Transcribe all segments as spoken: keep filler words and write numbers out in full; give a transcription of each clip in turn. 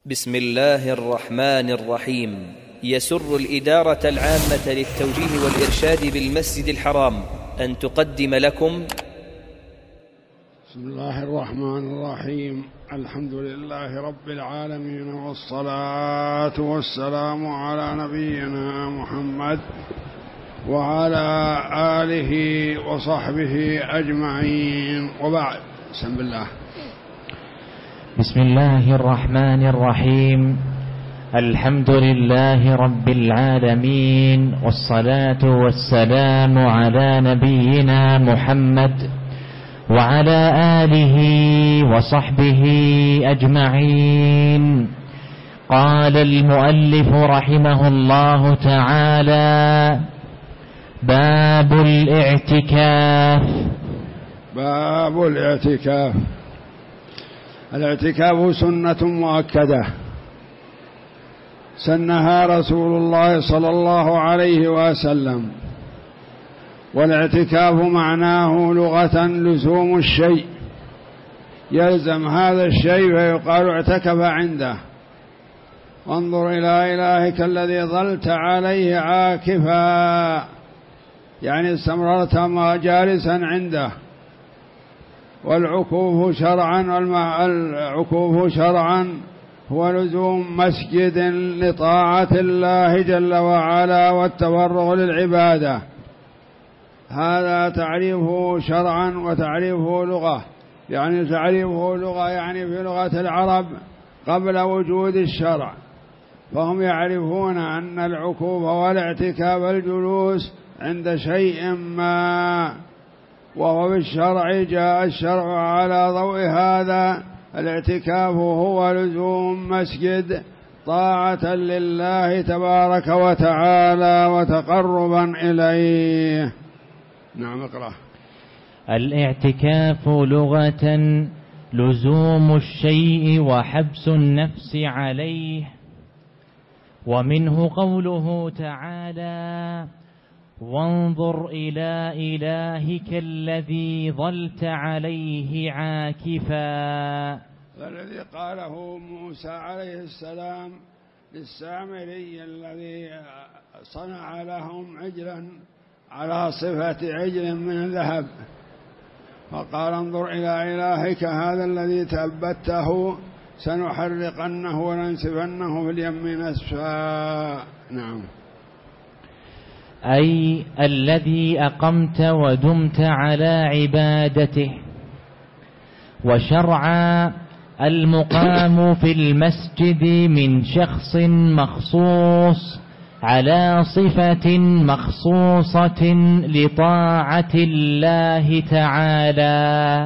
بسم الله الرحمن الرحيم. يسر الإدارة العامة للتوجيه والإرشاد بالمسجد الحرام أن تقدم لكم بسم الله الرحمن الرحيم. الحمد لله رب العالمين، والصلاة والسلام على نبينا محمد وعلى آله وصحبه أجمعين، وبعد. بسم الله. بسم الله الرحمن الرحيم. الحمد لله رب العالمين، والصلاة والسلام على نبينا محمد وعلى آله وصحبه أجمعين. قال المؤلف رحمه الله تعالى: باب الاعتكاف. باب الاعتكاف. الاعتكاف سنة مؤكدة سنها رسول الله صلى الله عليه وسلم، والاعتكاف معناه لغة لزوم الشيء، يلزم هذا الشيء فيقال اعتكف عنده. وانظر إلى إلهك الذي ظلت عليه عاكفا، يعني استمررت ما جالسا عنده. والعكوف شرعا والعكوف شرعا هو لزوم مسجد لطاعة الله جل وعلا والتفرغ للعبادة. هذا تعريفه شرعا وتعريفه لغة. يعني تعريفه لغة يعني في لغة العرب قبل وجود الشرع، فهم يعرفون أن العكوف والاعتكاف الجلوس عند شيء ما، وهو بالشرع جاء الشرع على ضوء هذا. الاعتكاف هو لزوم مسجد طاعة لله تبارك وتعالى وتقربا إليه. نعم، اقرأ. الاعتكاف لغة لزوم الشيء وحبس النفس عليه، ومنه قوله تعالى: وانظر إلى إلهك الذي ظلت عليه عاكفا. الذي قاله موسى عليه السلام للسامري الذي صنع لهم عجلا على صفة عجل من ذهب، فقال: انظر إلى إلهك هذا الذي تأبته سنحرقنه وننسفنه في اليم نسفا. نعم. أي الذي أقمت ودمت على عبادته. وشرعا المقام في المسجد من شخص مخصوص على صفة مخصوصة لطاعة الله تعالى.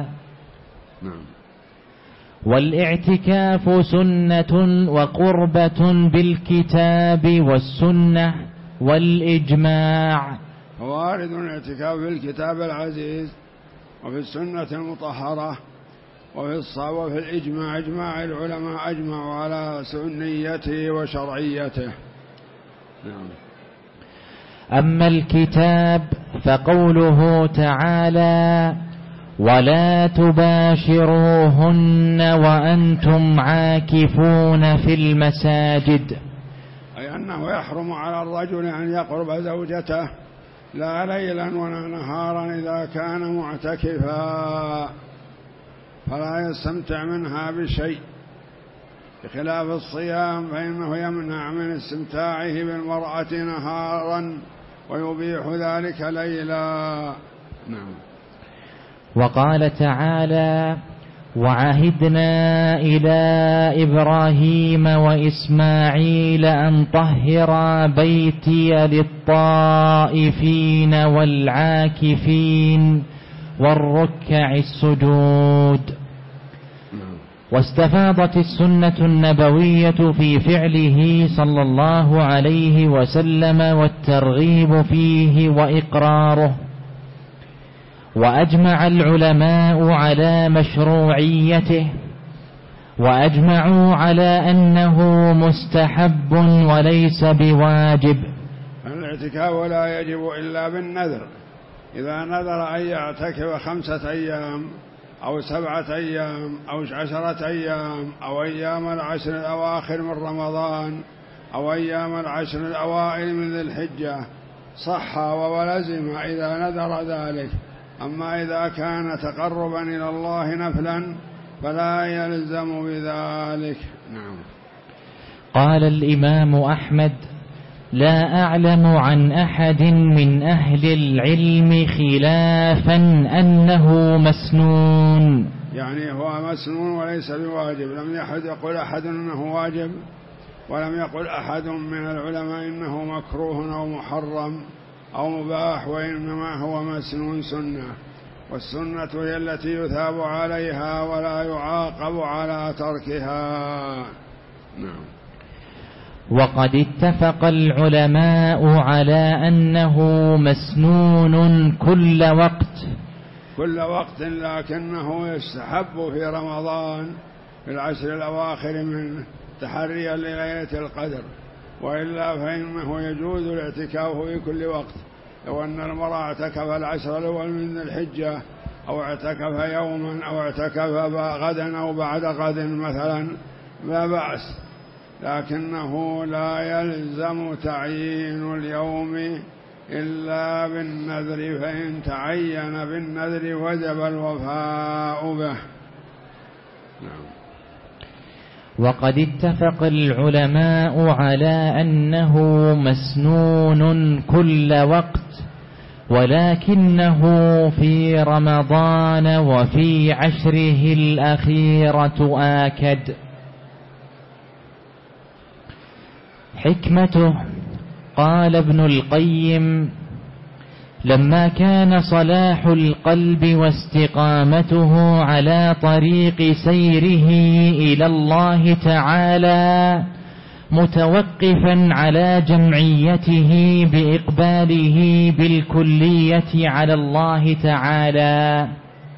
والاعتكاف سنة وقربة بالكتاب والسنة والإجماع. وارد الاعتكاف في الكتاب العزيز وفي السنة المطهرة وفي الصواب وفي الإجماع. إجماع العلماء أجمعوا على سنيته وشرعيته. نعم. أما الكتاب فقوله تعالى: ولا تباشروهن وأنتم عاكفون في المساجد. أي أنه يحرم على الرجل أن يقرب زوجته لا ليلا ولا نهارا إذا كان معتكفا، فلا يستمتع منها بشيء، بخلاف الصيام فإنه يمنع من استمتاعه بالمرأة نهارا ويبيح ذلك ليلا. نعم. وقال تعالى: وعهدنا إلى إبراهيم وإسماعيل أن طهرا بيتي للطائفين والعاكفين والركع السجود. واستفاضت السنة النبوية في فعله صلى الله عليه وسلم والترغيب فيه وإقراره. وأجمع العلماء على مشروعيته، وأجمعوا على أنه مستحب وليس بواجب. الاعتكاف لا يجب إلا بالنذر. إذا نذر أن يعتكف خمسة أيام أو سبعة أيام أو عشرة أيام أو أيام العشر الأواخر من رمضان أو أيام العشر الأوائل من ذي الحجة صح ولزم إذا نذر ذلك. أما إذا كان تقربا إلى الله نفلا فلا يلزم بذلك. نعم. قال الإمام أحمد: لا أعلم عن أحد من أهل العلم خلافا أنه مسنون، يعني هو مسنون وليس بواجب. لم يحد يقول أحد أنه واجب، ولم يقل أحد من العلماء إنه مكروه أو محرم أو مباح، وإنما هو مسنون سنة، والسنة هي التي يثاب عليها ولا يعاقب على تركها. نعم. وقد اتفق العلماء على أنه مسنون كل وقت كل وقت، لكنه يستحب في رمضان في العشر الأواخر منه تحريا لليلة القدر، وإلا فإنه يجوز الاعتكاف في كل وقت. لو أن المرأة اعتكف العشر الأول من الحجة أو اعتكف يوما أو اعتكف غدا أو بعد غد مثلا لا بأس، لكنه لا يلزم تعيين اليوم إلا بالنذر، فإن تعين بالنذر وجب الوفاء به. نعم. وقد اتفق العلماء على أنه مسنون كل وقت، ولكنه في رمضان وفي عشره الأخيرة آكد. حكمته: قال ابن القيم: لما كان صلاح القلب واستقامته على طريق سيره إلى الله تعالى متوقفا على جمعيته بإقباله بالكلية على الله تعالى،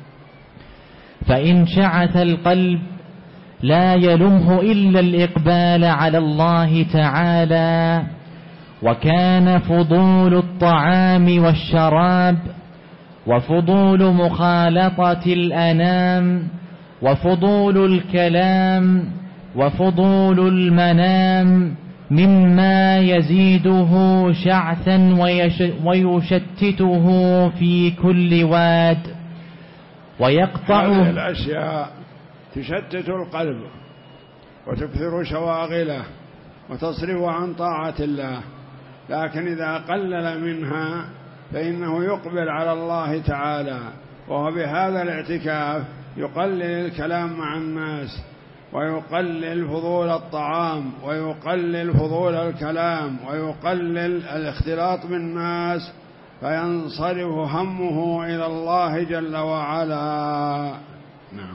فإن شعث القلب لا يلمه إلا الإقبال على الله تعالى، وكان فضول الطعام والشراب وفضول مخالطة الأنام وفضول الكلام وفضول المنام مما يزيده شعثا ويشتته في كل واد ويقطع. هذه الأشياء تشتت القلب وتكثر شواغله وتصرف عن طاعة الله، لكن إذا قلل منها فإنه يقبل على الله تعالى، وهو بهذا الاعتكاف يقلل الكلام مع الناس ويقلل فضول الطعام ويقلل فضول الكلام ويقلل الاختلاط بالناس، فينصرف همه إلى الله جل وعلا. نعم.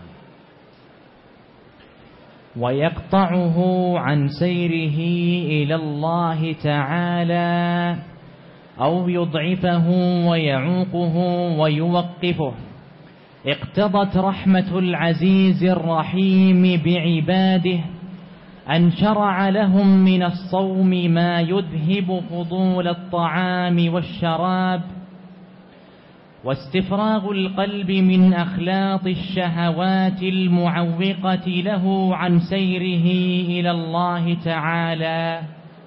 ويقطعه عن سيره إلى الله تعالى أو يضعفه ويعوقه ويوقفه. اقتضت رحمة العزيز الرحيم بعباده أن شرع لهم من الصوم ما يذهب فضول الطعام والشراب واستفراغ القلب من أخلاط الشهوات المعوقة له عن سيره إلى الله تعالى،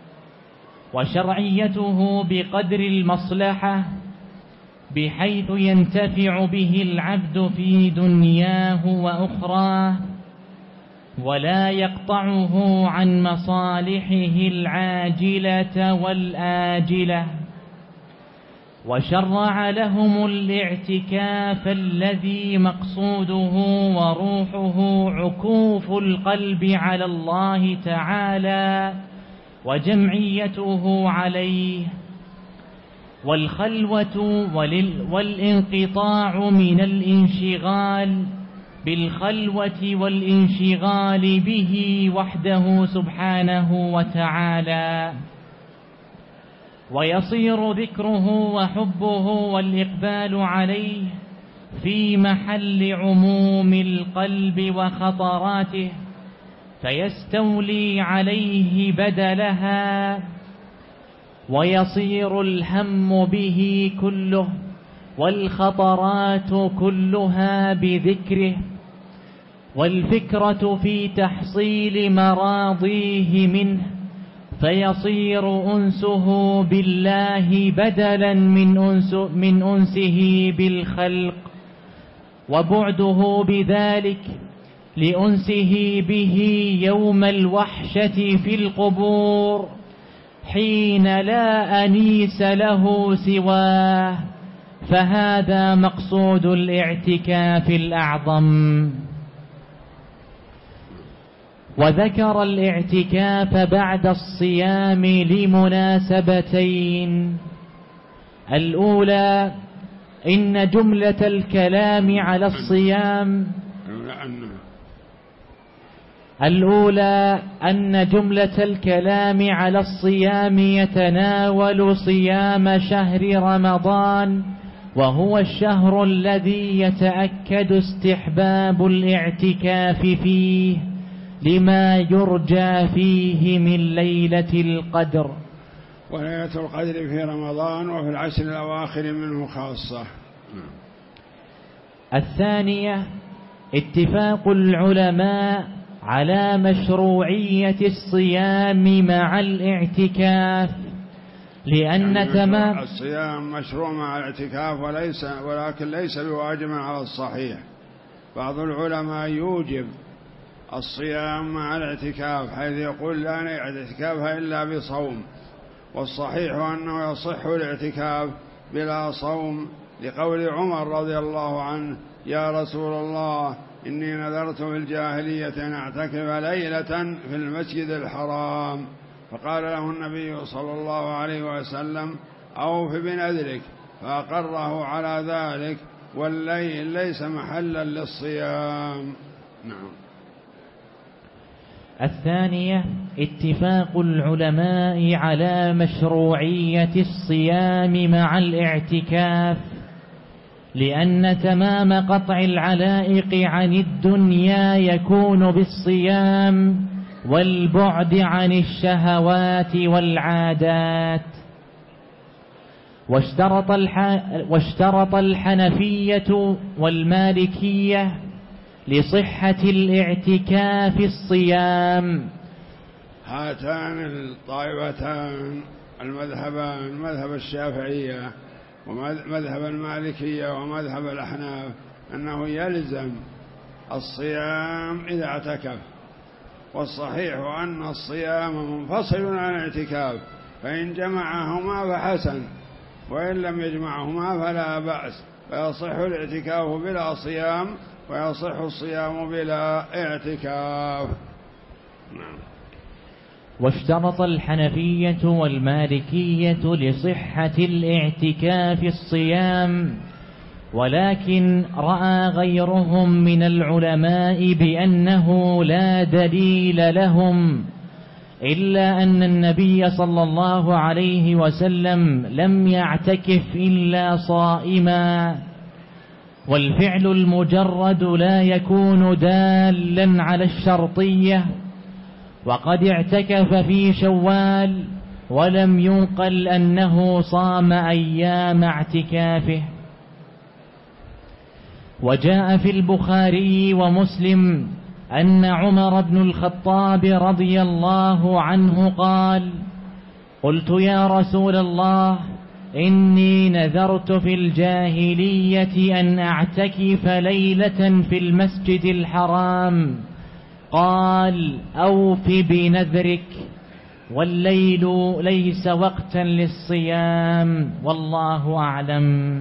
وشرعيته بقدر المصلحة بحيث ينتفع به العبد في دنياه وأخراه، ولا يقطعه عن مصالحه العاجلة والآجلة. وشرع لهم الاعتكاف الذي مقصوده وروحه عكوف القلب على الله تعالى وجمعيته عليه، والخلوة والانقطاع من الانشغال بالخلوة والانشغال به وحده سبحانه وتعالى، ويصير ذكره وحبه والإقبال عليه في محل عموم القلب وخطراته، فيستولي عليه بدلها، ويصير الهم به كله والخطرات كلها بذكره، والفكرة في تحصيل مراضيه منه، فيصير أنسه بالله بدلا من أنس من أنسه بالخلق، وبعده بذلك لأنسه به يوم الوحشة في القبور حين لا أنيس له سواه، فهذا مقصود الاعتكاف الأعظم. وذكر الاعتكاف بعد الصيام لمناسبتين: الأولى إن جملة الكلام على الصيام الأولى أن جملة الكلام على الصيام يتناول صيام شهر رمضان، وهو الشهر الذي يتأكد استحباب الاعتكاف فيه لما يرجى فيه من ليلة القدر. وليلة القدر في رمضان وفي العشر الأواخر منه خاصة. الثانية اتفاق العلماء على مشروعية الصيام مع الاعتكاف، لأن يعني تمام الصيام مشروع مع الاعتكاف وليس ولكن ليس بواجب على الصحيح. بعض العلماء يوجب الصيام مع الاعتكاف حيث يقول لا اعتكاف إلا بصوم، والصحيح أنه يصح الاعتكاف بلا صوم، لقول عمر رضي الله عنه: يا رسول الله إني نذرت في الجاهلية أن أعتكف ليلة في المسجد الحرام، فقال له النبي صلى الله عليه وسلم: أوف بنذرك، فأقره على ذلك، والليل ليس محلا للصيام. نعم. الثانية اتفاق العلماء على مشروعية الصيام مع الاعتكاف، لأن تمام قطع العلائق عن الدنيا يكون بالصيام، والبعد عن الشهوات والعادات. واشترط, الح... واشترط الحنفية والمالكية لصحة الاعتكاف الصيام. هاتان الطائفتان المذهبان، مذهب الشافعية ومذهب المالكية ومذهب الأحناف، أنه يلزم الصيام إذا اعتكف، والصحيح أن الصيام منفصل عن الاعتكاف، فإن جمعهما فحسن، وإن لم يجمعهما فلا بأس، فيصح الاعتكاف بلا صيام ويصح الصيام بلا اعتكاف. نعم. واشترط الحنفية والمالكية لصحة الاعتكاف الصيام، ولكن رأى غيرهم من العلماء بأنه لا دليل لهم، إلا أن النبي صلى الله عليه وسلم لم يعتكف إلا صائما، والفعل المجرد لا يكون دالا على الشرطية، وقد اعتكف في شوال ولم ينقل أنه صام أيام اعتكافه. وجاء في البخاري ومسلم أن عمر بن الخطاب رضي الله عنه قال: قلت يا رسول الله إني نذرت في الجاهلية أن أعتكف ليلة في المسجد الحرام. قال: أوف بنذرك، والليل ليس وقتا للصيام، والله أعلم.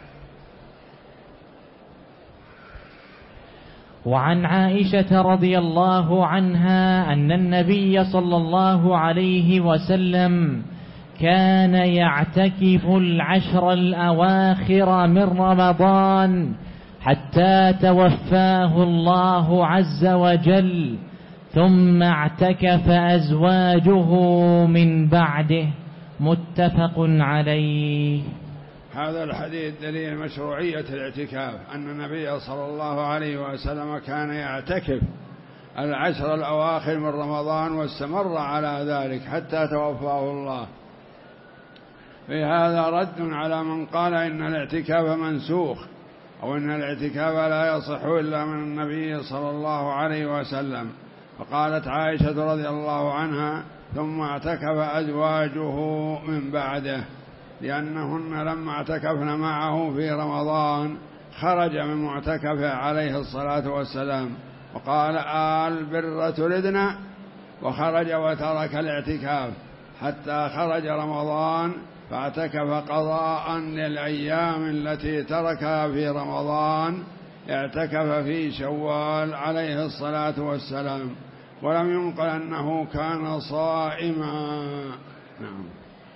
وعن عائشة رضي الله عنها أن النبي صلى الله عليه وسلم كان يعتكف العشر الأواخر من رمضان حتى توفاه الله عز وجل، ثم اعتكف أزواجه من بعده، متفق عليه. هذا الحديث دليل مشروعية الاعتكاف، أن النبي صلى الله عليه وسلم كان يعتكف العشر الأواخر من رمضان واستمر على ذلك حتى توفاه الله. في هذا رد على من قال إن الاعتكاف منسوخ أو إن الاعتكاف لا يصح إلا من النبي صلى الله عليه وسلم. فقالت عائشة رضي الله عنها: ثم اعتكف أزواجه من بعده، لأنهن لما اعتكفن معه في رمضان خرج من معتكفه عليه الصلاة والسلام، وقال: آل بر تردنا، وخرج وترك الاعتكاف حتى خرج رمضان فاعتكف قضاء للأيام التي تركها في رمضان، اعتكف في شوال عليه الصلاة والسلام، ولم ينقل أنه كان صائما. نعم.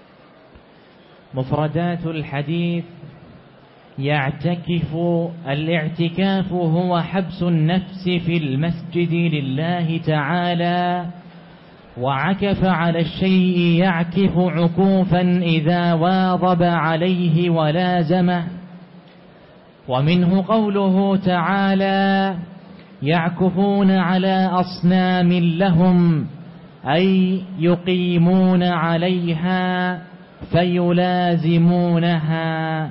مفردات الحديث: يعتكف. الاعتكاف هو حبس النفس في المسجد لله تعالى، وعكف على الشيء يعكف عكوفا إذا واظب عليه ولازمه. ومنه قوله تعالى: يعكفون على أصنام لهم، أي يقيمون عليها فيلازمونها.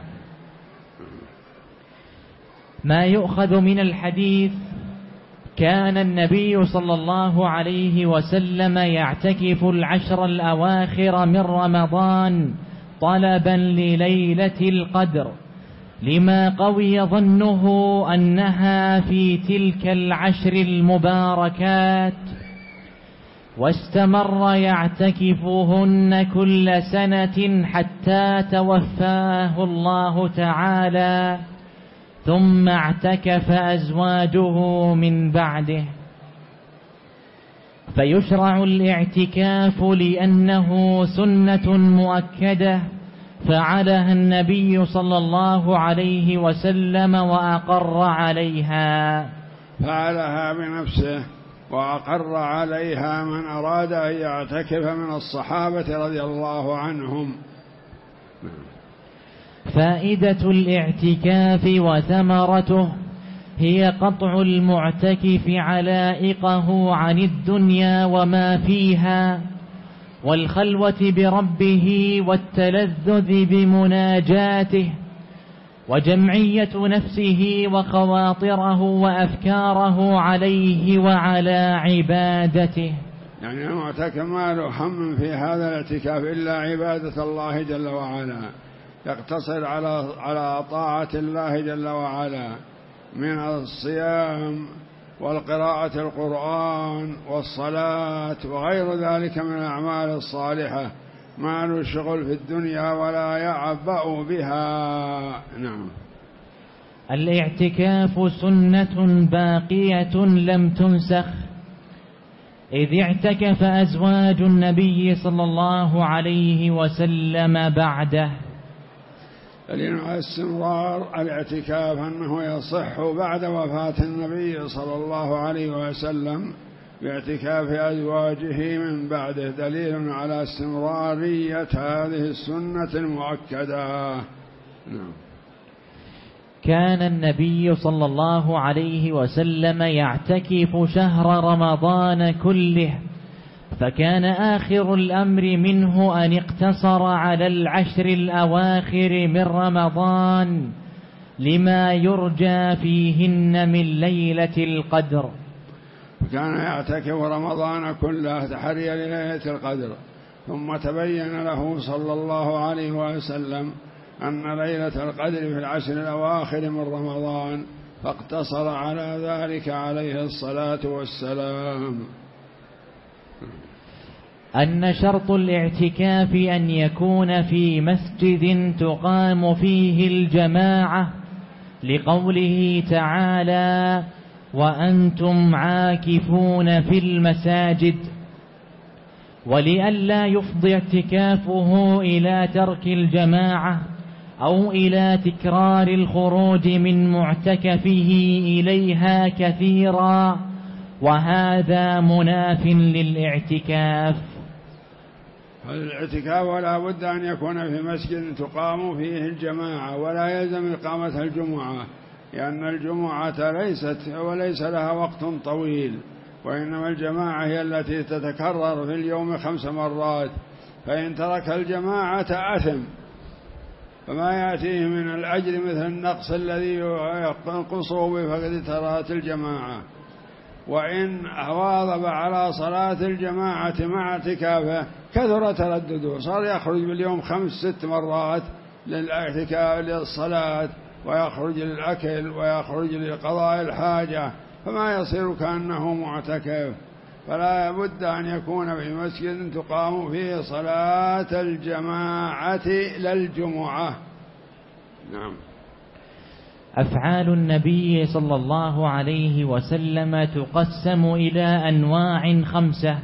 ما يؤخذ من الحديث: كان النبي صلى الله عليه وسلم يعتكف العشر الأواخر من رمضان طلبا لليلة القدر، لما قوي ظنه أنها في تلك العشر المباركات، واستمر يعتكفهن كل سنة حتى توفاه الله تعالى، ثم اعتكف أزواجه من بعده. فيشرع الاعتكاف لأنه سنة مؤكدة فعلها النبي صلى الله عليه وسلم وأقر عليها. فعلها بنفسه وأقر عليها من أراد أن يعتكف من الصحابة رضي الله عنهم. فائدة الاعتكاف وثمرته هي قطع المعتكف علائقه عن الدنيا وما فيها، والخلوة بربه والتلذذ بمناجاته، وجمعية نفسه وخواطره وأفكاره عليه وعلى عبادته. يعني المعتكف ما له هم في هذا الاعتكاف إلا عبادة الله جل وعلا، يقتصر على على طاعة الله جل وعلا من الصيام والقراءة القرآن والصلاة وغير ذلك من الأعمال الصالحة، ما له شغل في الدنيا ولا يعبأ بها. نعم. الاعتكاف سنة باقية لم تنسخ، إذ اعتكف أزواج النبي صلى الله عليه وسلم بعده. دليل على استمرار الاعتكاف أنه يصح بعد وفاة النبي صلى الله عليه وسلم باعتكاف أزواجه من بعده، دليل على استمرارية هذه السنة المؤكدة. نعم. كان النبي صلى الله عليه وسلم يعتكف شهر رمضان كله، فكان آخر الأمر منه أن اقتصر على العشر الأواخر من رمضان لما يرجى فيهن من ليلة القدر. كان يعتكف رمضان كله تحريا لليلة القدر، ثم تبين له صلى الله عليه وسلم أن ليلة القدر في العشر الأواخر من رمضان، فاقتصر على ذلك عليه الصلاة والسلام. أن شرط الاعتكاف أن يكون في مسجد تقام فيه الجماعة، لقوله تعالى: وأنتم عاكفون في المساجد، ولئلا يفضي اعتكافه إلى ترك الجماعة أو إلى تكرار الخروج من معتكفه إليها كثيرا، وهذا مناف للاعتكاف. الاعتكاف ولا بد أن يكون في مسجد تقام فيه الجماعة، ولا يلزم إقامة الجمعة، لأن الجمعة ليست وليس لها وقت طويل، وإنما الجماعة هي التي تتكرر في اليوم خمس مرات، فإن ترك الجماعة أثم فما يأتيه من الأجر مثل النقص الذي ينقصه بفقد صلاة الجماعة. وإن واظب على صلاة الجماعة مع اعتكافه كثر تردده، صار يخرج باليوم خمس ست مرات للاعتكاف للصلاة، ويخرج للأكل ويخرج لقضاء الحاجة، فما يصير كأنه معتكف. فلا بد أن يكون في مسجد تقام فيه صلاة الجماعة للجمعة. نعم. أفعال النبي صلى الله عليه وسلم تقسم إلى أنواع خمسة.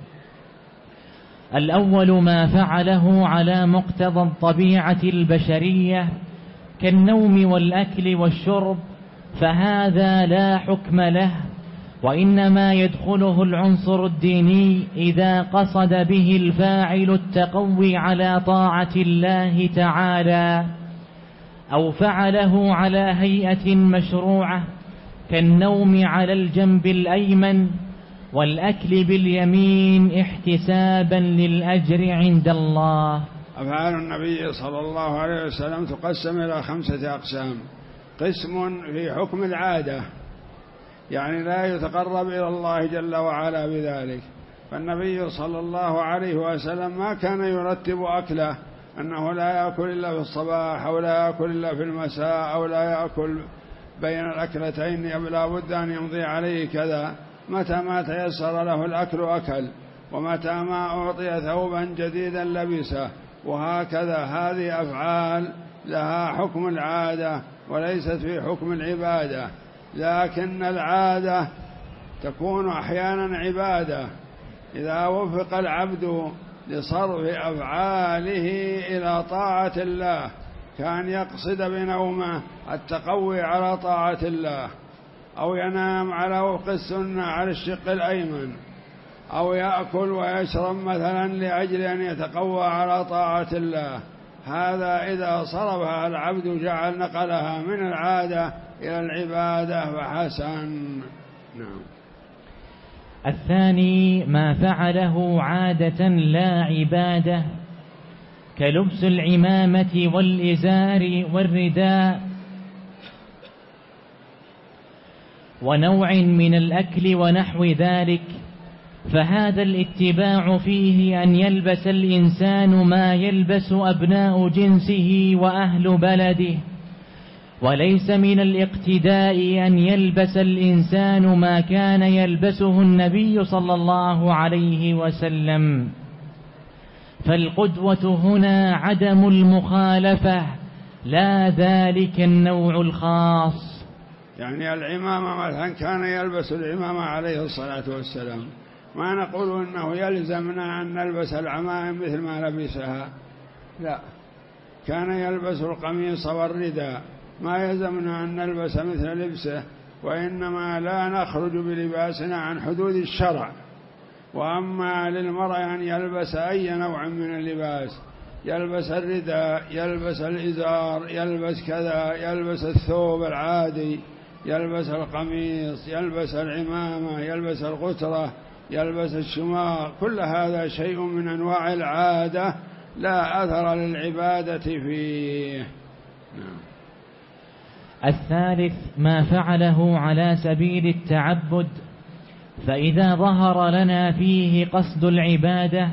الأول ما فعله على مقتضى الطبيعة البشرية كالنوم والأكل والشرب، فهذا لا حكم له، وإنما يدخله العنصر الديني إذا قصد به الفاعل التقوي على طاعة الله تعالى، أو فعله على هيئة مشروعة كالنوم على الجنب الأيمن والأكل باليمين احتسابا للأجر عند الله. أفعال النبي صلى الله عليه وسلم تقسم إلى خمسة أقسام. قسم في حكم العادة، يعني لا يتقرب إلى الله جل وعلا بذلك، فالنبي صلى الله عليه وسلم ما كان يرتب أكله أنه لا يأكل إلا في الصباح أو لا يأكل إلا في المساء أو لا يأكل بين الأكلتين، لا بد أن يمضي عليه كذا، متى ما تيسر له الأكل أكل، ومتى ما أعطي ثوبا جديدا لبسه، وهكذا. هذه أفعال لها حكم العادة وليست في حكم العبادة، لكن العادة تكون أحيانا عبادة إذا وفق العبد لصرف أفعاله إلى طاعة الله، كان يقصد بنومه التقوي على طاعة الله، أو ينام على وفق السنة على الشق الأيمن، أو يأكل ويشرب مثلا لأجل أن يتقوى على طاعة الله. هذا إذا صرفها العبد جعل نقلها من العادة إلى العبادة فحسن. نعم. الثاني ما فعله عادة لا عبادة كلبس العمامة والإزار والرداء ونوع من الأكل ونحو ذلك، فهذا الاتباع فيه أن يلبس الإنسان ما يلبس أبناء جنسه وأهل بلده، وليس من الاقتداء أن يلبس الإنسان ما كان يلبسه النبي صلى الله عليه وسلم. فالقدوة هنا عدم المخالفة لا ذلك النوع الخاص. يعني العمامة مثلا كان يلبس العمامة عليه الصلاة والسلام، ما نقول إنه يلزمنا أن نلبس العمائم مثل ما لبسها، لا، كان يلبس القميص والرداء، ما يلزمنا أن نلبس مثل لبسه، وإنما لا نخرج بلباسنا عن حدود الشرع. وأما للمرأة أن يلبس أي نوع من اللباس، يلبس الرداء، يلبس الإزار، يلبس كذا، يلبس الثوب العادي، يلبس القميص، يلبس العمامة، يلبس الغترة، يلبس الشماغ، كل هذا شيء من أنواع العادة لا أثر للعبادة فيه. نعم. الثالث ما فعله على سبيل التعبد، فإذا ظهر لنا فيه قصد العبادة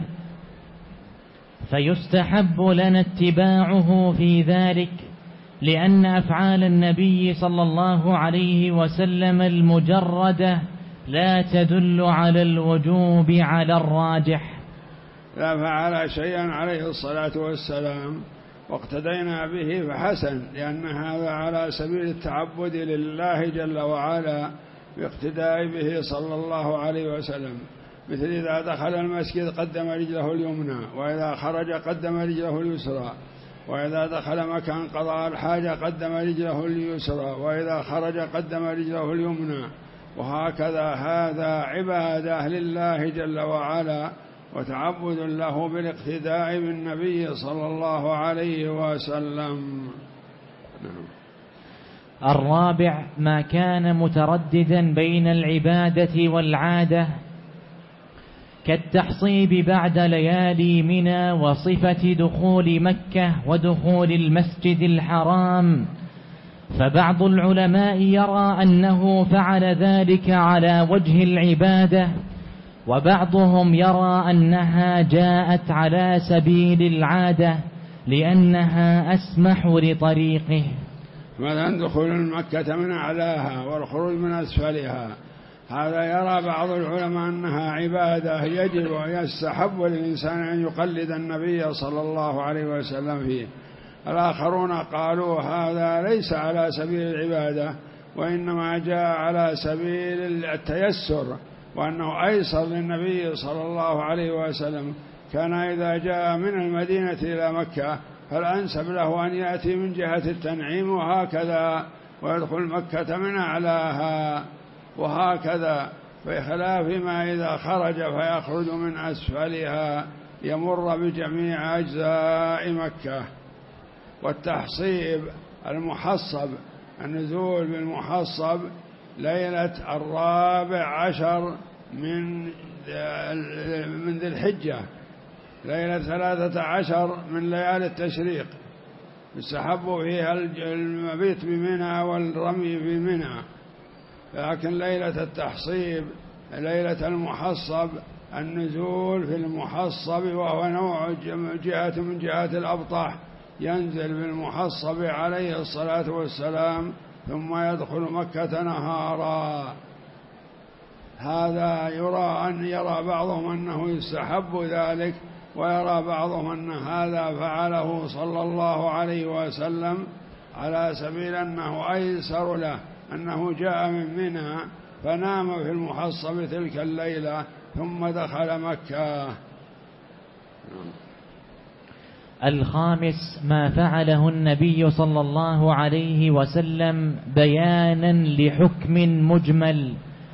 فيستحب لنا اتباعه في ذلك، لأن أفعال النبي صلى الله عليه وسلم المجردة لا تدل على الوجوب على الراجح. لا فعل شيئا عليه الصلاة والسلام واقتدينا به فحسن، لأن هذا على سبيل التعبد لله جل وعلا باقتداء به صلى الله عليه وسلم، مثل إذا دخل المسجد قدم رجله اليمنى، وإذا خرج قدم رجله اليسرى، وإذا دخل مكان قضاء الحاجة قدم رجله اليسرى، وإذا خرج قدم رجله اليمنى، وهكذا. هذا عبادة لله جل وعلا وتعبد له بالاقتداء بالنبي صلى الله عليه وسلم. الرابع ما كان مترددا بين العبادة والعادة كالتحصيب بعد ليالي منى وصفة دخول مكة ودخول المسجد الحرام. فبعض العلماء يرى أنه فعل ذلك على وجه العبادة، وبعضهم يرى أنها جاءت على سبيل العادة لأنها أسمح لطريقه. مثلا دخول مكة من أعلاها والخروج من أسفلها، هذا يرى بعض العلماء أنها عبادة يجب ويستحب للإنسان أن يقلد النبي صلى الله عليه وسلم فيه. الآخرون قالوا هذا ليس على سبيل العبادة، وإنما جاء على سبيل التيسر، وأنه أيسر للنبي صلى الله عليه وسلم. كان إذا جاء من المدينة إلى مكة فالأنسب له أن يأتي من جهة التنعيم وهكذا، ويدخل مكة من أعلاها وهكذا، بخلاف ما إذا خرج فيخرج من أسفلها يمر بجميع أجزاء مكة. والتحصيب المحصب، النزول بالمحصب ليلة الرابع عشر من من ذي الحجة، ليلة ثلاثة عشر من ليالي التشريق، يستحب فيها المبيت بمنى والرمي بمنى. لكن ليلة التحصيب ليلة المحصب النزول في المحصب، وهو نوع جهة من جهات الأبطح، ينزل بالمحصب عليه الصلاة والسلام ثم يدخل مكة نهارا. هذا يرى أن يرى بعضهم أنه يستحب ذلك، ويرى بعضهم أن هذا فعله صلى الله عليه وسلم على سبيل أنه أيسر له، أنه جاء من منى فنام في المحصب تلك الليلة ثم دخل مكة. الخامس ما فعله النبي صلى الله عليه وسلم بيانا لحكم مجمل،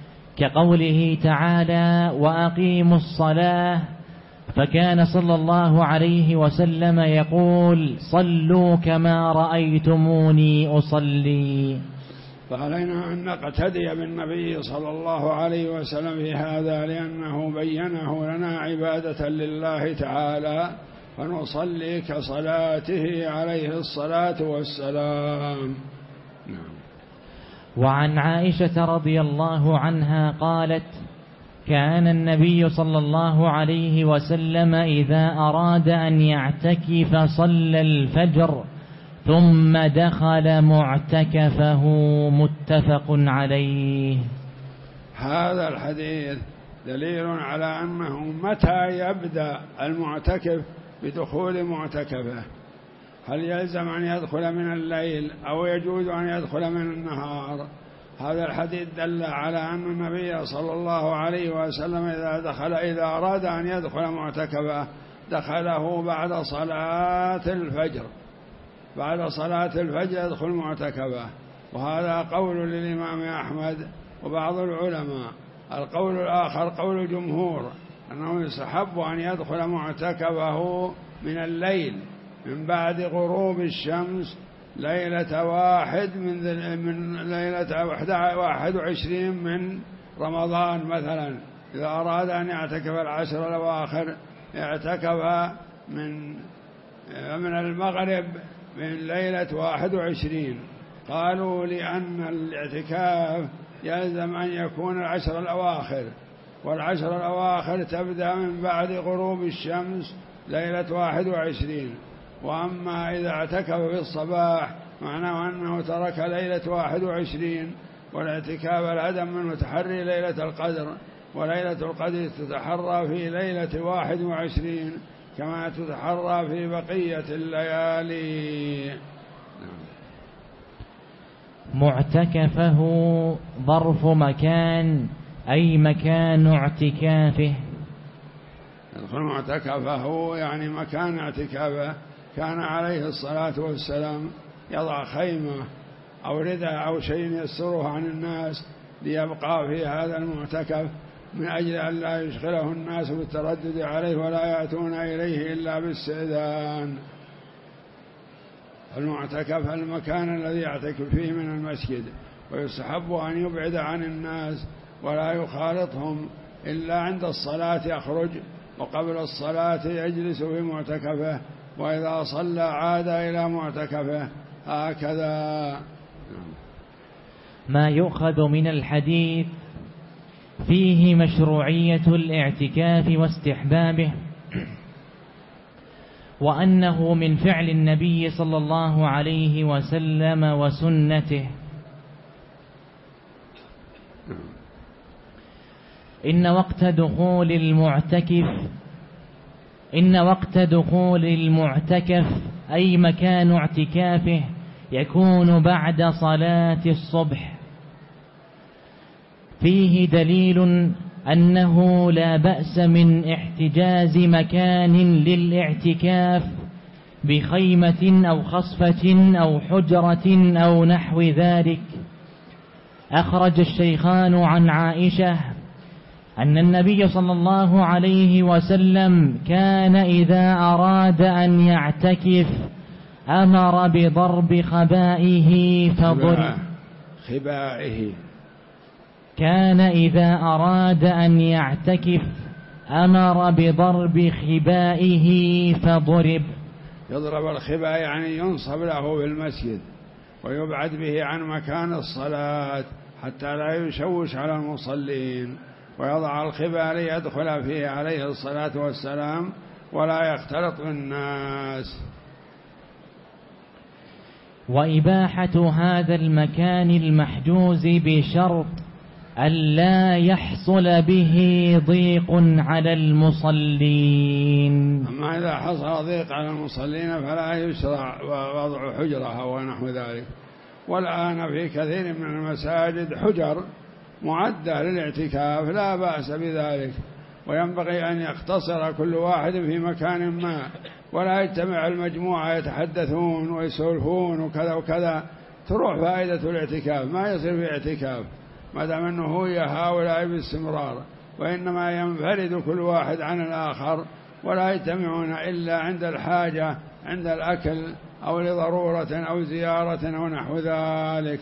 كقوله تعالى: وأقيموا الصلاة، فكان صلى الله عليه وسلم يقول: صلوا كما رأيتموني أصلي. فعلينا أن نقتدي بالنبي صلى الله عليه وسلم في هذا، لأنه بينه لنا عبادة لله تعالى، فنصلي كصلاته عليه الصلاة والسلام. نعم. وعن عائشة رضي الله عنها قالت: كان النبي صلى الله عليه وسلم إذا أراد أن يعتكف صلى الفجر ثم دخل معتكفه، متفق عليه. هذا الحديث دليل على أنه متى يبدأ المعتكف بدخول معتكفه، هل يلزم أن يدخل من الليل أو يجوز أن يدخل من النهار؟ هذا الحديث دل على أن النبي صلى الله عليه وسلم إذا دخل إذا أراد أن يدخل معتكفه دخله بعد صلاة الفجر، بعد صلاة الفجر يدخل معتكفه. وهذا قول للإمام أحمد وبعض العلماء. القول الآخر قول الجمهور أنه يستحب أن يدخل معتكفه من الليل من بعد غروب الشمس ليلة واحد من, من ليلة واحد وعشرين من رمضان مثلا. إذا أراد أن يعتكف العشر الأواخر اعتكف من من المغرب من ليلة واحد وعشرين. قالوا لأن الاعتكاف يلزم أن يكون العشر الأواخر، والعشر الأواخر تبدأ من بعد غروب الشمس ليلة واحد وعشرين. وأما إذا اعتكف في الصباح معناه أنه ترك ليلة واحد وعشرين، والاعتكاف الهدم منه تحري ليلة القدر، وليلة القدر تتحرى في ليلة واحد وعشرين كما تتحرى في بقية الليالي. معتكفه ظرف مكان، أي مكان اعتكافه. يدخل معتكفه يعني مكان اعتكافه. كان عليه الصلاة والسلام يضع خيمة أو رداء أو شيء يستره عن الناس ليبقى في هذا المعتكف، من أجل أن لا يشغله الناس بالتردد عليه ولا يأتون إليه إلا بالاستئذان. المعتكف المكان الذي يعتكف فيه من المسجد، ويستحب أن يبعد عن الناس ولا يخالطهم، إلا عند الصلاة يخرج، وقبل الصلاة يجلس في معتكفه، وإذا صلى عاد إلى معتكفه، هكذا. ما يؤخذ من الحديث فيه مشروعية الاعتكاف واستحبابه، وأنه من فعل النبي صلى الله عليه وسلم وسنته. إن وقت دخول المعتكف إن وقت دخول المعتكف أي مكان اعتكافه يكون بعد صلاة الصبح. فيه دليل أنه لا بأس من احتجاز مكان للاعتكاف بخيمة أو خصفة أو حجرة أو نحو ذلك. أخرج الشيخان عن عائشة أن النبي صلى الله عليه وسلم كان إذا أراد أن يعتكف أمر بضرب خبائه فضرب خبائه كان إذا أراد أن يعتكف أمر بضرب خبائه فضرب. يضرب الخباء يعني ينصب له في المسجد ويبعد به عن مكان الصلاة حتى لا يشوش على المصلين، ويضع الخباء ليدخل فيه عليه الصلاة والسلام ولا يختلط بالناس. وإباحة هذا المكان المحجوز بشرط ألا يحصل به ضيق على المصلين. أما إذا حصل ضيق على المصلين فلا يشرع وضع حجرة ونحو ذلك. والآن في كثير من المساجد حجر معدة للاعتكاف، لا بأس بذلك، وينبغي أن يقتصر كل واحد في مكان ما، ولا يجتمع المجموعة يتحدثون ويسولفون وكذا وكذا، تروح فائدة الاعتكاف، ما يصير في اعتكاف ما دام أنه هو هؤلاء باستمرار، وإنما ينفرد كل واحد عن الآخر، ولا يجتمعون إلا عند الحاجة، عند الأكل أو لضرورة أو زيارة أو نحو ذلك.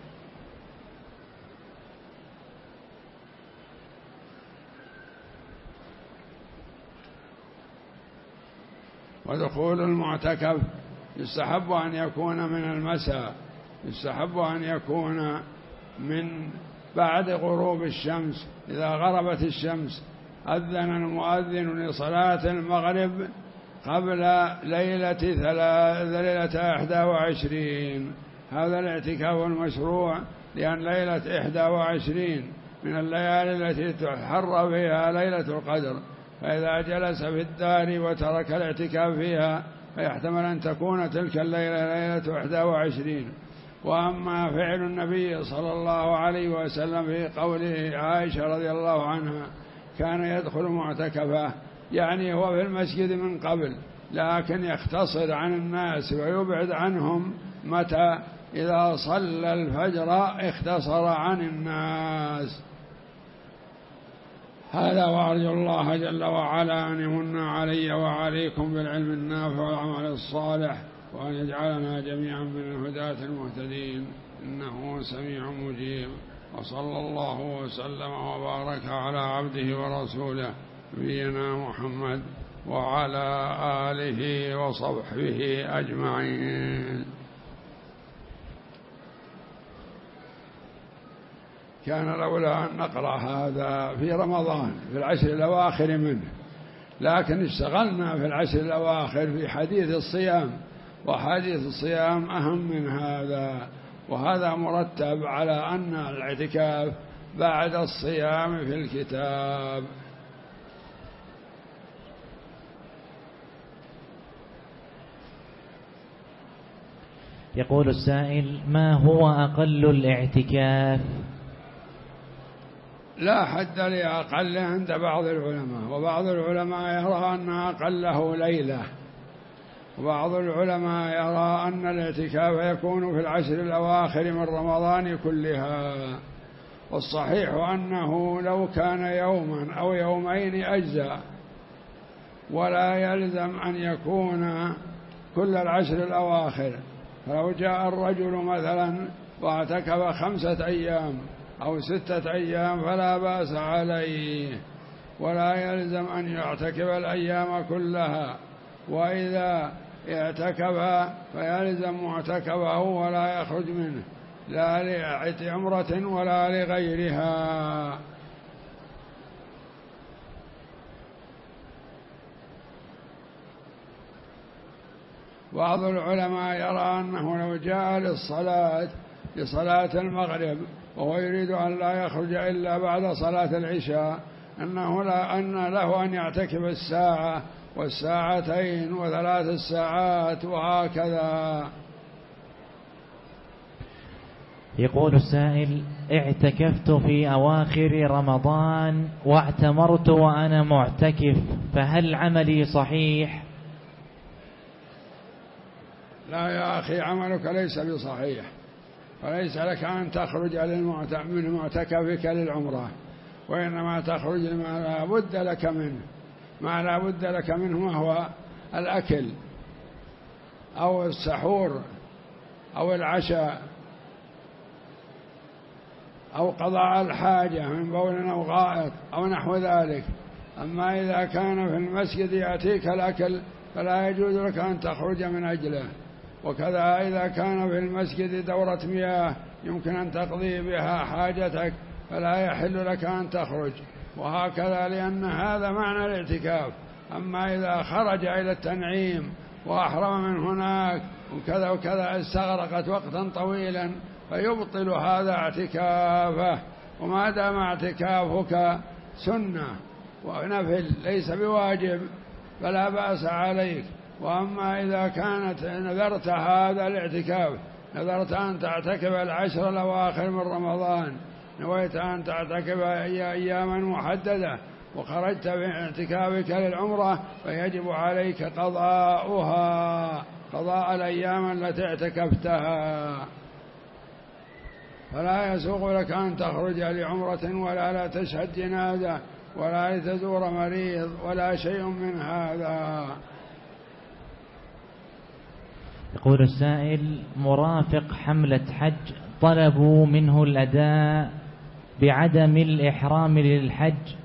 ودخول المعتكف يستحب أن يكون من المساء، يستحب أن يكون من بعد غروب الشمس. إذا غربت الشمس أذن المؤذن لصلاة المغرب قبل ليلة ليلة إحدى وعشرين. هذا الاعتكاف المشروع، لأن ليلة إحدى وعشرين من الليالي التي تحر فيها ليلة القدر، فإذا جلس في الدار وترك الاعتكاف فيها فيحتمل أن تكون تلك الليلة ليلة إحدى وعشرين. وأما فعل النبي صلى الله عليه وسلم في قوله عائشة رضي الله عنها كان يدخل معتكفه، يعني هو في المسجد من قبل، لكن يختصر عن الناس ويبعد عنهم متى إذا صلى الفجر اختصر عن الناس. هذا، وأرجو الله جل وعلا أن يمن علي وعليكم بالعلم النافع والعمل الصالح، وأن يجعلنا جميعا من الهداة المهتدين، إنه سميع مجيب. وصلى الله وسلم وبارك على عبده ورسوله نبينا محمد وعلى آله وصحبه أجمعين. كان لولا أن نقرأ هذا في رمضان في العشر الأواخر منه، لكن اشتغلنا في العشر الأواخر في حديث الصيام، وحديث الصيام أهم من هذا، وهذا مرتب على أن الاعتكاف بعد الصيام في الكتاب. يقول السائل: ما هو أقل الاعتكاف؟ لا حد لأقل عند بعض العلماء، وبعض العلماء يرى أن أقله ليلة، وبعض العلماء يرى أن الاعتكاف يكون في العشر الأواخر من رمضان كلها. والصحيح أنه لو كان يوما أو يومين أجزاء، ولا يلزم أن يكون كل العشر الأواخر. فلو جاء الرجل مثلا واعتكف خمسة أيام أو ستة أيام فلا بأس عليه، ولا يلزم أن يعتكف الأيام كلها، وإذا اعتكف فيلزم معتكفه ولا يخرج منه، لا لعمرة ولا لغيرها. بعض العلماء يرى أنه لو جاء للصلاة لصلاة المغرب وهو يريد أن لا يخرج إلا بعد صلاة العشاء أنه لا أن له أن يعتكف الساعة والساعتين وثلاث الساعات وهكذا. يقول السائل: اعتكفت في أواخر رمضان واعتمرت وأنا معتكف، فهل عملي صحيح؟ لا يا أخي، عملك ليس بصحيح، فليس لك أن تخرج من معتكفك للعمرة، وإنما تخرج ما لا بد لك منه. ما لا بد لك منه هو الأكل أو السحور أو العشاء أو قضاء الحاجة من بول أو غائط أو نحو ذلك. أما إذا كان في المسجد يأتيك الأكل فلا يجوز لك أن تخرج من أجله، وكذا إذا كان في المسجد دورة مياه يمكن أن تقضي بها حاجتك فلا يحل لك أن تخرج، وهكذا، لأن هذا معنى الاعتكاف. أما إذا خرج إلى التنعيم وأحرم من هناك وكذا وكذا استغرقت وقتا طويلا فيبطل هذا اعتكافه. وما دام اعتكافك سنة ونفل ليس بواجب فلا بأس عليك. وأما إذا كانت نذرت هذا الاعتكاف، نذرت أن تعتكف العشر الأواخر من رمضان، نويت أن تعتكف أياما محددة وخرجت في اعتكافك للعمرة، فيجب عليك قضاؤها، قضاء الأيام التي اعتكفتها. فلا يسوغ لك أن تخرج لعمرة ولا لا تشهد جنازة ولا لتزور مريض ولا شيء من هذا. يقول السائل: مرافق حملة حج طلبوا منه الأداء بعدم الإحرام للحج،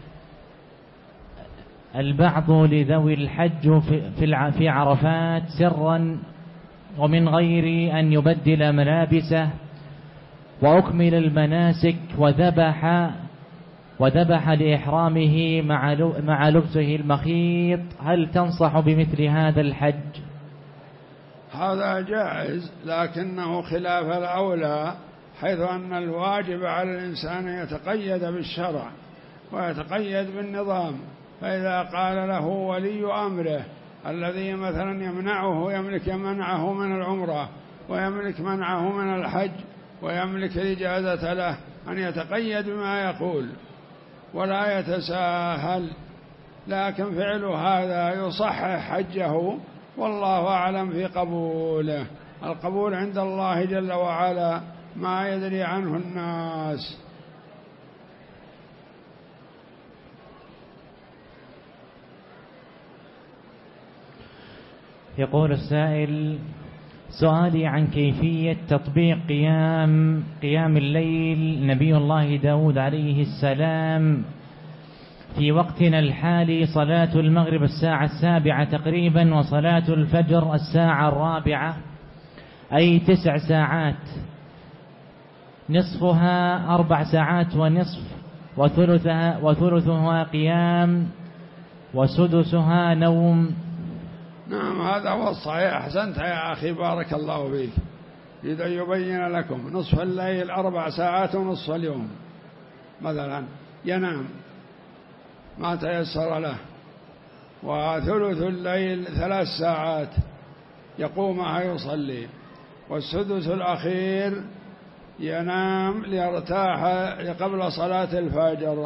البعض لذوي الحج في عرفات سرا ومن غير أن يبدل ملابسه وأكمل المناسك وذبح وذبح لإحرامه مع لبسه المخيط، هل تنصح بمثل هذا الحج؟ هذا جائز، لكنه خلاف الأولى، حيث أن الواجب على الإنسان أن يتقيد بالشرع ويتقيد بالنظام. فإذا قال له ولي أمره الذي مثلا يمنعه يملك منعه من العمرة ويملك منعه من الحج ويملك الإجازة له أن يتقيد بما يقول ولا يتساهل، لكن فعل هذا يصحح حجه، والله أعلم في قبوله. القبول عند الله جل وعلا ما يدري عنه الناس. يقول السائل: سؤالي عن كيفية تطبيق قيام قيام الليل نبي الله داود عليه السلام في وقتنا الحالي، صلاة المغرب الساعة السابعة تقريبا وصلاة الفجر الساعة الرابعة، أي تسع ساعات، نصفها أربع ساعات ونصف، وثلثها, وثلثها قيام وسدسها نوم. نعم، هذا هو الصحيح. أحسنت يا أخي، بارك الله فيك. يريد أن يبين لكم نصف الليل أربع ساعات ونصف اليوم مثلا ينام ما تيسر له، وثلث الليل ثلاث ساعات يقومها يصلي، والسدس الأخير ينام ليرتاح قبل صلاة الفجر.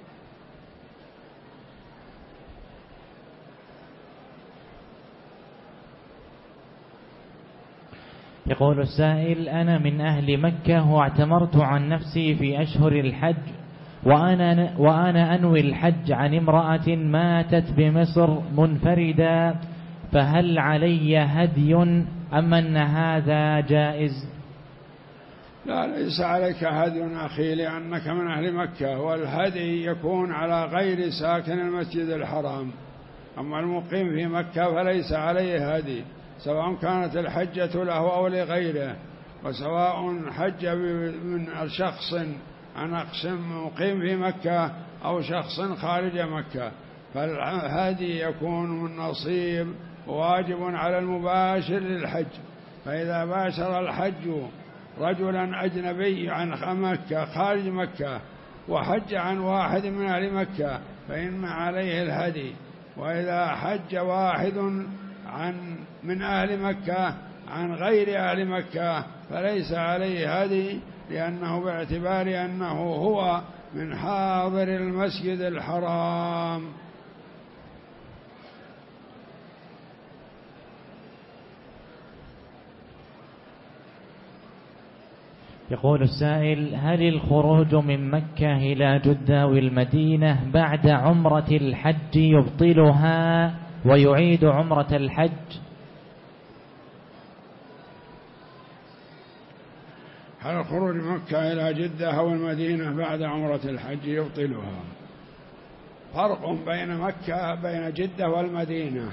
يقول السائل: أنا من أهل مكة واعتمرت عن نفسي في أشهر الحج، وأنا, وأنا أنوي الحج عن امرأة ماتت بمصر منفردة، فهل علي هدي أم أن هذا جائز؟ لا، ليس عليك هدي أخي لأنك من أهل مكة، والهدي يكون على غير ساكن المسجد الحرام. أما المقيم في مكة فليس عليه هدي، سواء كانت الحجة له أو لغيره، وسواء حج من شخص عن أقسم مقيم في مكة أو شخص خارج مكة، فالهدي يكون من نصيب واجب على المباشر للحج. فإذا باشر الحج رجلا أجنبي عن مكة خارج مكة وحج عن واحد من أهل مكة فإن عليه الهدي. وإذا حج واحد عن من أهل مكة عن غير أهل مكة فليس عليه هدي، لأنه باعتبار أنه هو من حاضر المسجد الحرام. يقول السائل: هل الخروج من مكة إلى جدة والمدينة بعد عمرة الحج يبطلها ويعيد عمرة الحج؟ هل الخروج من مكة إلى جدة أو المدينة بعد عمرة الحج يبطلها؟ فرق بين مكة بين جدة والمدينة.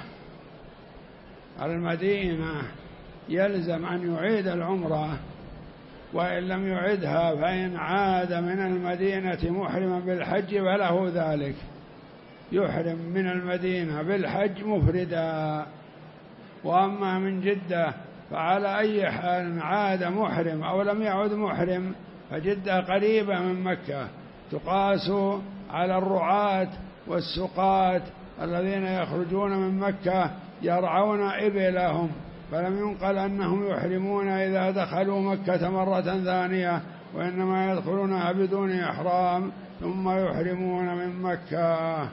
المدينة يلزم أن يعيد العمرة، وإن لم يعدها فإن عاد من المدينة محرما بالحج فله ذلك، يحرم من المدينة بالحج مفردا. وأما من جدة فعلى أي حال عاد محرم أو لم يعد محرم، فجدة قريبة من مكة، تقاس على الرعاة والسقاة الذين يخرجون من مكة يرعون إبلهم، فلم ينقل أنهم يحرمون إذا دخلوا مكة مرة ثانية، وإنما يدخلونها بدون إحرام ثم يحرمون من مكة.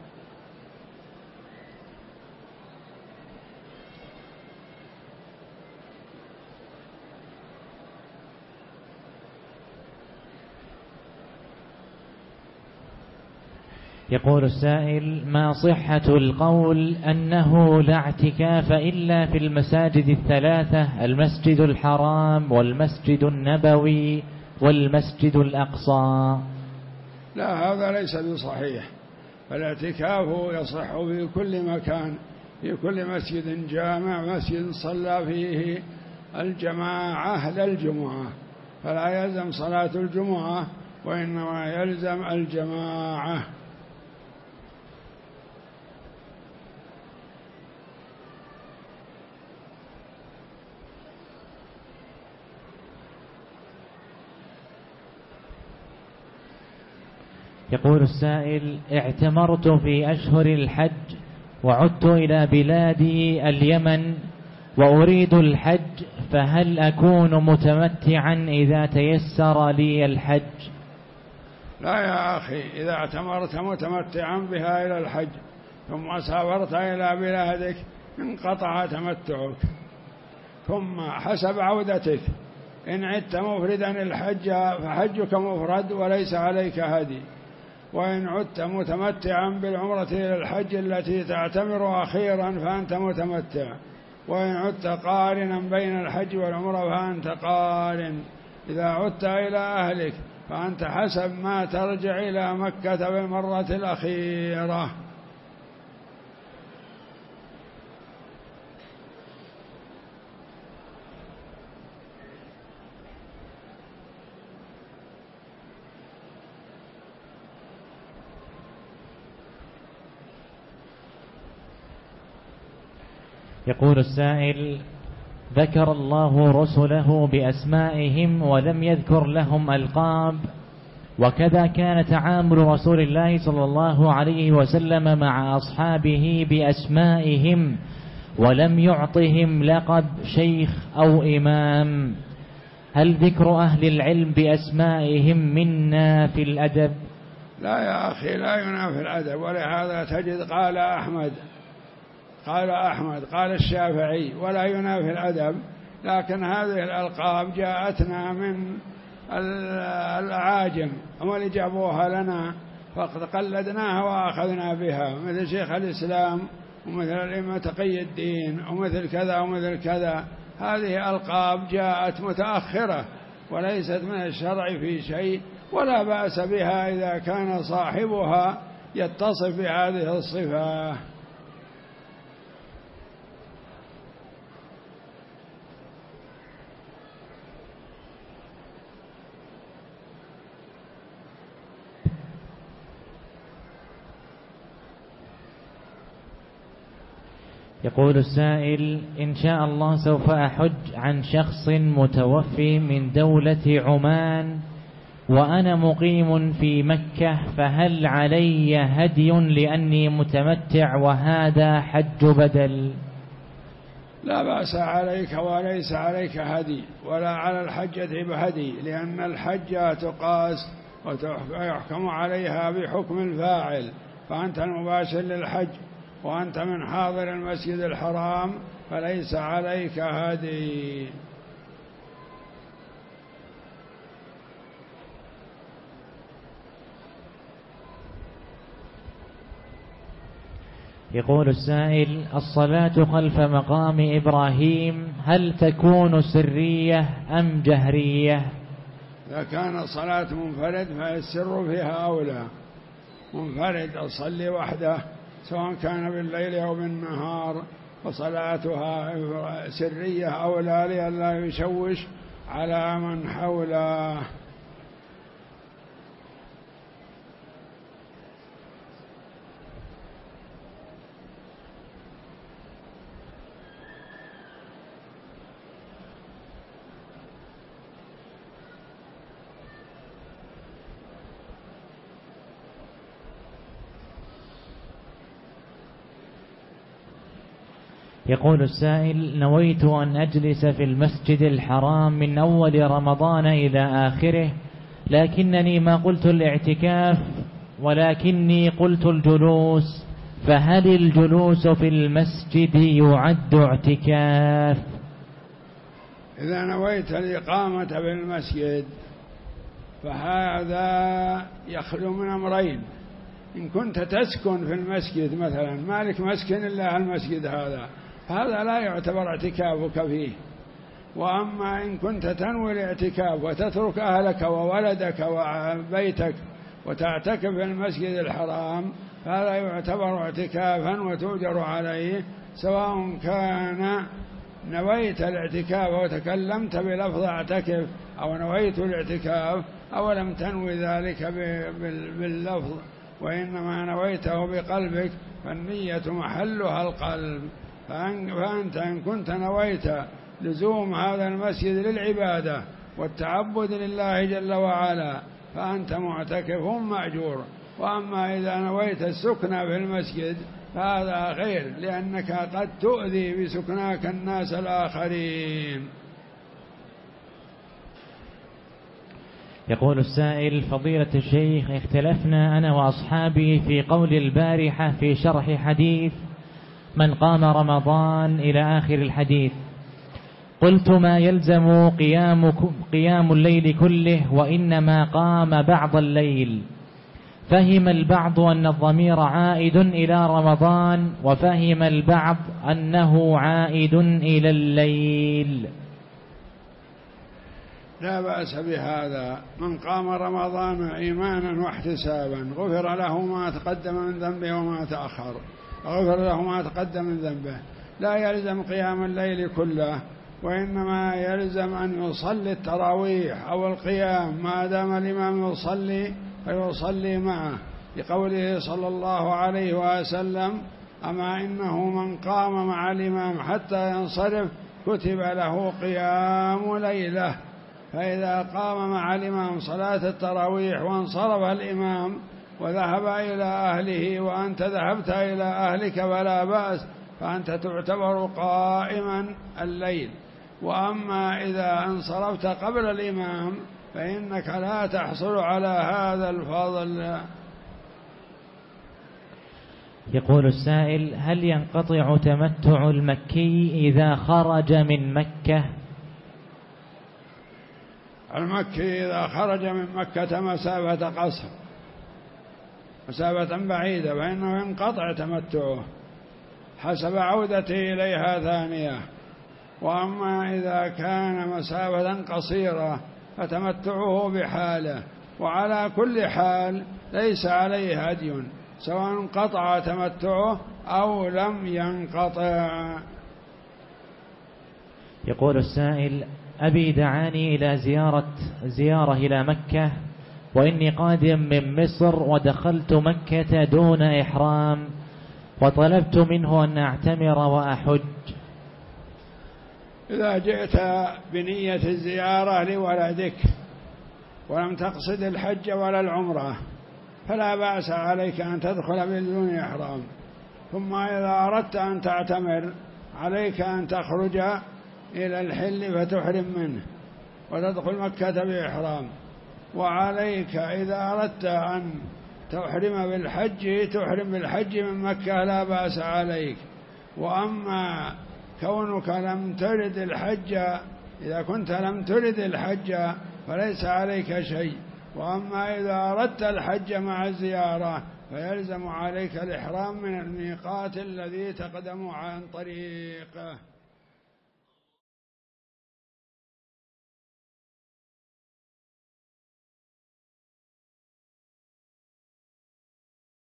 يقول السائل: ما صحة القول أنه لا اعتكاف إلا في المساجد الثلاثة، المسجد الحرام والمسجد النبوي والمسجد الأقصى؟ لا، هذا ليس بصحيح، فالاعتكاف يصح في كل مكان، في كل مسجد جامع، مسجد صلى فيه الجماعة للجمعة، فلا يلزم صلاة الجمعة وإنما يلزم الجماعة. يقول السائل: اعتمرت في أشهر الحج وعدت إلى بلادي اليمن وأريد الحج، فهل أكون متمتعا إذا تيسر لي الحج؟ لا يا أخي، إذا اعتمرت متمتعا بها إلى الحج ثم سافرت إلى بلادك انقطع تمتعك، ثم حسب عودتك إن عدت مفردا الحج فحجك مفرد وليس عليك هدي، وإن عدت متمتعا بالعمرة إلى الحج التي تعتمر أخيرا فأنت متمتع، وإن عدت قارنا بين الحج والعمرة فأنت قارن. إذا عدت إلى أهلك فأنت حسب ما ترجع إلى مكة بالمرة الأخيرة. يقول السائل: ذكر الله رسله بأسمائهم ولم يذكر لهم ألقاب، وكذا كان تعامل رسول الله صلى الله عليه وسلم مع أصحابه بأسمائهم ولم يعطهم لقب شيخ أو إمام، هل ذكر أهل العلم بأسمائهم منا في الأدب؟ لا يا أخي، لا ينافي الأدب، ولهذا تجد قال أحمد قال أحمد قال الشافعي ولا ينافي الأدب. لكن هذه الألقاب جاءتنا من الأعاجم، هم اللي جابوها لنا فقد قلدناها وأخذنا بها، مثل شيخ الإسلام ومثل الإمام تقي الدين ومثل كذا ومثل كذا. هذه ألقاب جاءت متأخرة، وليست من الشرع في شيء، ولا بأس بها إذا كان صاحبها يتصف بهذه الصفة. يقول السائل: إن شاء الله سوف أحج عن شخص متوفي من دولة عمان وأنا مقيم في مكة، فهل علي هدي لأني متمتع وهذا حج بدل؟ لا بأس عليك، وليس عليك هدي ولا على الحجة بهدي، لأن الحجة تقاس ويحكم عليها بحكم الفاعل، فأنت المباشر للحج وأنت من حاضر المسجد الحرام فليس عليك هدي. يقول السائل: الصلاة خلف مقام إبراهيم هل تكون سرية أم جهرية؟ إذا كان صلاة منفرد فالسر فيها أولى. منفرد أصلي وحده سواء كان بالليل أو بالنهار، فصلاتها سرية أولى لئلا يشوش على من حوله. يقول السائل: نويت أن أجلس في المسجد الحرام من أول رمضان إلى آخره، لكنني ما قلت الاعتكاف ولكني قلت الجلوس، فهل الجلوس في المسجد يعد اعتكاف؟ إذا نويت الإقامة بالمسجد فهذا يخلو من أمرين. إن كنت تسكن في المسجد مثلا، مالك مسكن إلا المسجد هذا، هذا لا يعتبر اعتكافك فيه. وأما إن كنت تنوي الاعتكاف وتترك أهلك وولدك وبيتك وتعتكف في المسجد الحرام، هذا يعتبر اعتكافا وتؤجر عليه، سواء كان نويت الاعتكاف وتكلمت بلفظ اعتكف، أو نويت الاعتكاف أو لم تنوي ذلك باللفظ وإنما نويته بقلبك، فالنية محلها القلب. فأنت إن كنت نويت لزوم هذا المسجد للعبادة والتعبد لله جل وعلا فأنت معتكف مأجور. وأما إذا نويت السكن في المسجد فهذا خير، لأنك قد تؤذي بسكناك الناس الآخرين. يقول السائل: فضيلة الشيخ، اختلفنا أنا وأصحابي في قول البارحة في شرح حديث من قام رمضان إلى آخر الحديث. قلت ما يلزم قيام, قيام الليل كله، وإنما قام بعض الليل. فهم البعض أن الضمير عائد إلى رمضان، وفهم البعض أنه عائد إلى الليل. لا بأس بهذا. من قام رمضان إيمانا واحتسابا غفر له ما تقدم من ذنبه وما تأخر، غفر له ما تقدم من ذنبه. لا يلزم قيام الليل كله، وإنما يلزم أن يصلي التراويح أو القيام ما دام الإمام يصلي فيصلي معه، لقوله صلى الله عليه وسلم: أما إنه من قام مع الإمام حتى ينصرف كتب له قيام ليلة. فإذا قام مع الإمام صلاة التراويح وانصرف الإمام وذهب إلى أهله وأنت ذهبت إلى أهلك فلا بأس، فأنت تعتبر قائما الليل. وأما إذا انصرفت قبل الإمام فإنك لا تحصل على هذا الفضل. يقول السائل: هل ينقطع تمتع المكي إذا خرج من مكة؟ المكي إذا خرج من مكة مسافة قصر، مسافة بعيدة، فإنه ينقطع تمتعه حسب عودته إليها ثانية. وأما إذا كان مسافة قصيرة فتمتعه بحاله، وعلى كل حال ليس عليه هدي سواء انقطع تمتعه أو لم ينقطع. يقول السائل: أبي دعاني إلى زيارة زيارة إلى مكة، وإني قادم من مصر ودخلت مكة دون إحرام، وطلبت منه أن أعتمر وأحج. إذا جئت بنية الزيارة لولدك ولم تقصد الحج ولا العمرة فلا بأس عليك أن تدخل بدون إحرام، ثم إذا أردت أن تعتمر عليك أن تخرج إلى الحل فتحرم منه وتدخل مكة بإحرام، وعليك إذا أردت أن تحرم بالحج تحرم بالحج من مكة لا بأس عليك. وأما كونك لم ترد الحج، إذا كنت لم ترد الحج فليس عليك شيء، وأما إذا أردت الحج مع الزيارة فيلزم عليك الإحرام من الميقات الذي تقدم عن طريقه.